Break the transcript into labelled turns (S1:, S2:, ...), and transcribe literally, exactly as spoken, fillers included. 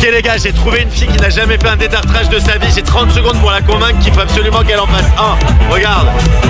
S1: Ok les gars, j'ai trouvé une fille qui n'a jamais fait un détartrage de sa vie. J'ai trente secondes pour la convaincre qu'il faut absolument qu'elle en fasse un. Regarde.